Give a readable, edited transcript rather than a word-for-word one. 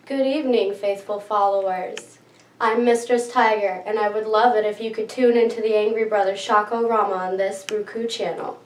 Good evening, faithful followers. I'm Mistress Tiger, and I would love it if you could tune into the Angry Brother Shako Rama on this roku channel.